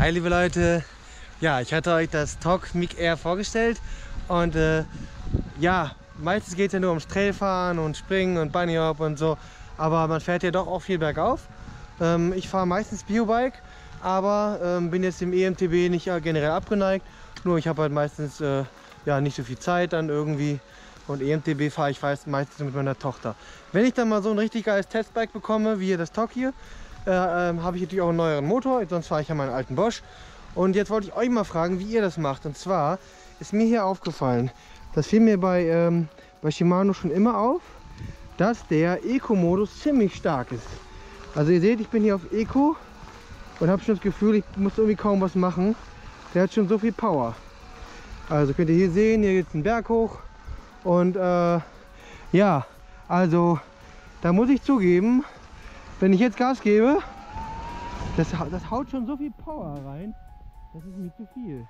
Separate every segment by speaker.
Speaker 1: Hi liebe Leute, ja, ich hatte euch das Tok Mic Air vorgestellt und ja, meistens geht es ja nur ums Trailfahren und Springen und Bunny Hop und so, aber man fährt ja doch auch viel bergauf. Ich fahre meistens Biobike, aber bin jetzt dem EMTB nicht generell abgeneigt, nur ich habe halt meistens ja, nicht so viel Zeit dann irgendwie und EMTB fahre ich meistens mit meiner Tochter. Wenn ich dann mal so ein richtig geiles Testbike bekomme, wie hier das Tok hier, habe ich natürlich auch einen neueren Motor, sonst fahre ich ja meinen alten Bosch. Und jetzt wollte ich euch mal fragen, wie ihr das macht. Und zwar ist mir hier aufgefallen, das fiel mir bei Shimano schon immer auf, dass der Eco-Modus ziemlich stark ist. Also ihr seht, ich bin hier auf Eco und habe schon das Gefühl, ich muss irgendwie kaum was machen. Der hat schon so viel Power. Also könnt ihr hier sehen, hier geht es einen Berg hoch. Und ja, also da muss ich zugeben, wenn ich jetzt Gas gebe, das haut schon so viel Power rein, das ist mir zu viel.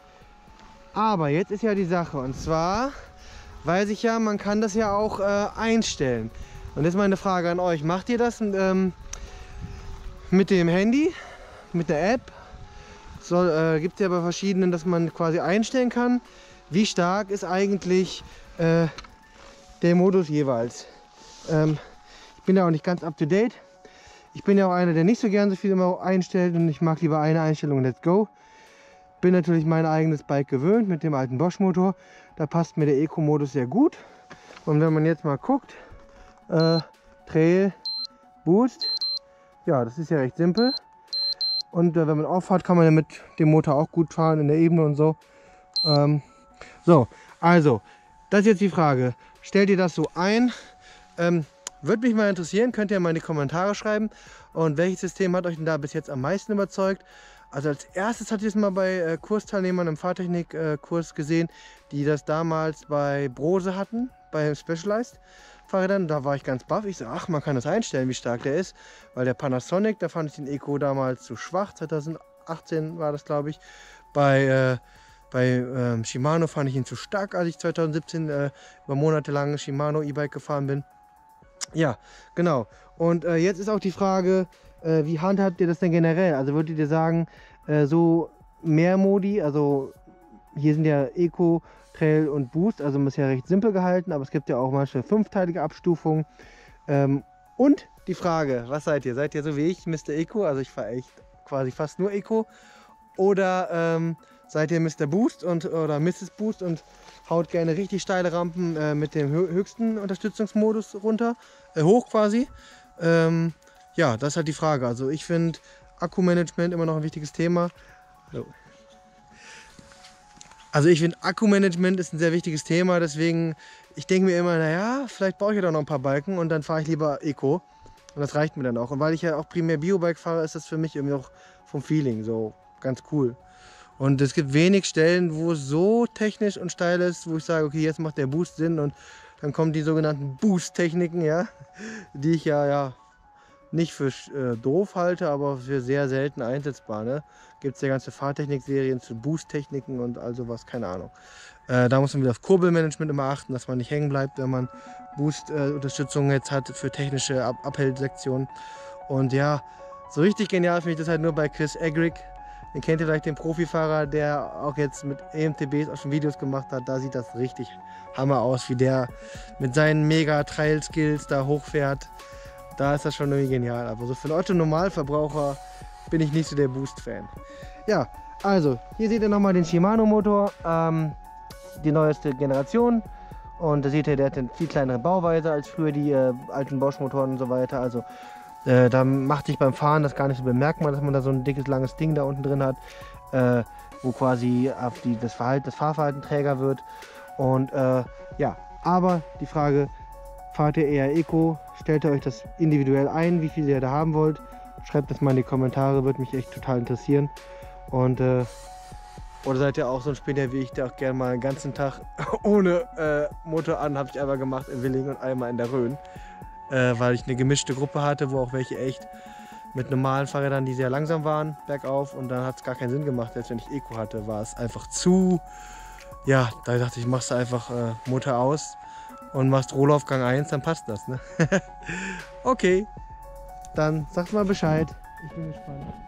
Speaker 1: Aber jetzt ist ja die Sache, und zwar weiß ich ja, man kann das ja auch einstellen. Und jetzt meine Frage an euch, macht ihr das mit dem Handy, mit der App? Gibt es ja bei verschiedenen, dass man quasi einstellen kann, wie stark ist eigentlich der Modus jeweils. Ich bin ja auch nicht ganz up to date. Ich bin ja auch einer, der nicht so gern so viel immer einstellt und ich mag lieber eine Einstellung, let's go. Bin natürlich mein eigenes Bike gewöhnt mit dem alten Bosch Motor. Da passt mir der Eco-Modus sehr gut. Und wenn man jetzt mal guckt, Trail, Boost, ja, das ist ja recht simpel. Und wenn man auffahrt, kann man ja mit dem Motor auch gut fahren in der Ebene und so. So, also, das ist jetzt die Frage. Stellt ihr das so ein? Würde mich mal interessieren, könnt ihr mal in die Kommentare schreiben. Und welches System hat euch denn da bis jetzt am meisten überzeugt? Also als erstes hatte ich es mal bei Kursteilnehmern im Fahrtechnik-Kurs gesehen, die das damals bei Brose hatten, bei Specialized Fahrrädern. Da war ich ganz baff. Ich so, ach, man kann das einstellen, wie stark der ist. Weil der Panasonic, da fand ich den Eco damals zu schwach. 2018 war das, glaube ich. Bei Shimano fand ich ihn zu stark, als ich 2017 über Monate lang Shimano E-Bike gefahren bin. Ja, genau. Und jetzt ist auch die Frage, wie handhabt ihr das denn generell? Also würdet ihr sagen, so mehr Modi, also hier sind ja Eco, Trail und Boost, also man ist ja recht simpel gehalten, aber es gibt ja auch manche fünfteilige Abstufungen. Und die Frage, was seid ihr? Seid ihr so wie ich, Mr. Eco, also ich fahre echt quasi fast nur Eco, oder seid ihr Mr. Boost oder Mrs. Boost und haut gerne richtig steile Rampen mit dem höchsten Unterstützungsmodus hoch quasi. Ja, das ist halt die Frage. Also ich finde Akkumanagement immer noch ein wichtiges Thema. Also ich finde Akkumanagement ist ein sehr wichtiges Thema, deswegen, ich denke mir immer, naja, vielleicht brauche ich ja doch noch ein paar Balken und dann fahre ich lieber Eco. Und das reicht mir dann auch. Und weil ich ja auch primär Biobike fahre, ist das für mich irgendwie auch vom Feeling so ganz cool. Und es gibt wenig Stellen, wo es so technisch und steil ist, wo ich sage, okay, jetzt macht der Boost Sinn und dann kommen die sogenannten Boost-Techniken, ja, die ich ja nicht für doof halte, aber für sehr selten einsetzbar. Ne? Gibt es ja ganze Fahrtechnik-Serien zu Boost-Techniken und all sowas, keine Ahnung. Da muss man wieder auf Kurbelmanagement immer achten, dass man nicht hängen bleibt, wenn man Boost-Unterstützung jetzt hat für technische Abhellsektionen. Und ja, so richtig genial finde ich das halt nur bei Chris Egrick. Den kennt ihr vielleicht, den Profifahrer, der auch jetzt mit EMTBs auch schon Videos gemacht hat. Da sieht das richtig Hammer aus, wie der mit seinen Mega-Trail-Skills da hochfährt. Da ist das schon irgendwie genial. Aber so für einen Otto-Normalverbraucher bin ich nicht so der Boost-Fan. Ja, also hier seht ihr nochmal den Shimano-Motor, die neueste Generation. Und da seht ihr, der hat eine viel kleinere Bauweise als früher die alten Bosch-Motoren und so weiter. Also da macht sich beim Fahren das gar nicht so bemerkbar, dass man da so ein dickes, langes Ding da unten drin hat, wo quasi auf das Fahrverhalten träger wird. Und ja, aber die Frage, fahrt ihr eher Eco? Stellt ihr euch das individuell ein, wie viel ihr da haben wollt? Schreibt das mal in die Kommentare, würde mich echt total interessieren. Und oder seid ihr auch so ein Spinner wie ich, der auch gerne mal einen ganzen Tag ohne Motor an, habe ich einmal gemacht in Willingen und einmal in der Rhön. Weil ich eine gemischte Gruppe hatte, wo auch welche echt mit normalen Fahrrädern, die sehr langsam waren, bergauf, und dann hat es gar keinen Sinn gemacht, selbst wenn ich Eco hatte, war es einfach zu, ja, da dachte ich, machst du einfach Motor aus und machst Rohlaufgang 1, dann passt das, ne? Okay, dann sagt mal Bescheid, ich bin gespannt.